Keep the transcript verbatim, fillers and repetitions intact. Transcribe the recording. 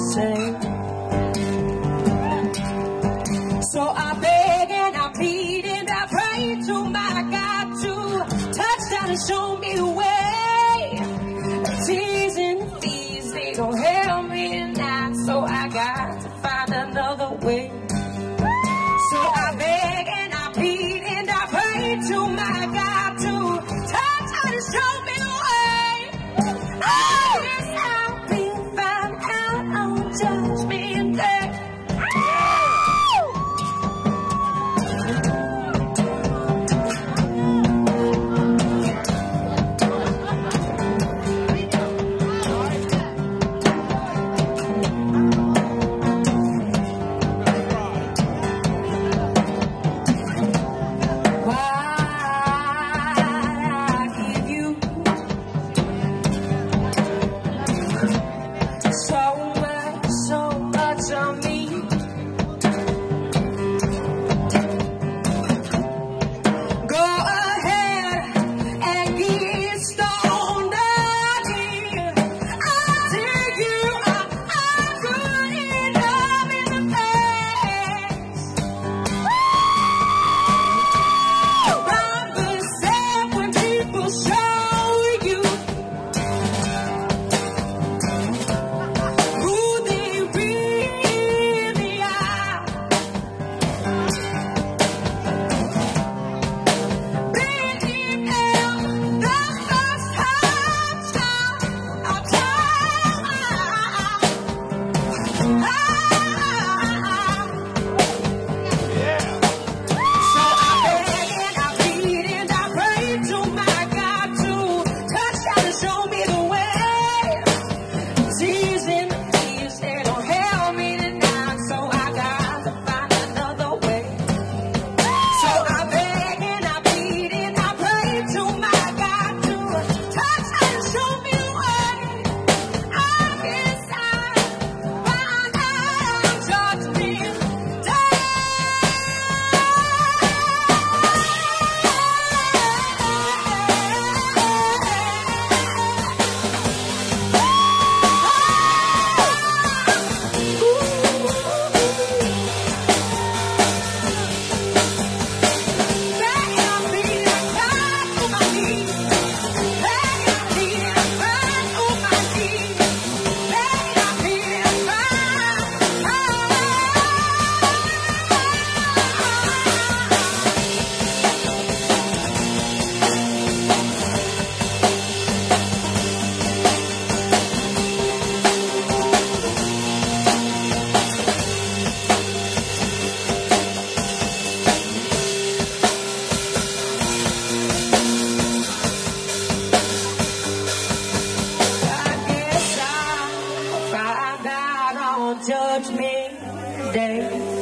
same. So I beg and I plead and I pray to my God to touch down and show me the way. The tears and the fees, they don't help me now, so I got to find another way. So I beg and I plead and I pray to my God to touch down and show me the way. Oh, yes, I'll be found out on Judgment Day. Judgment Day.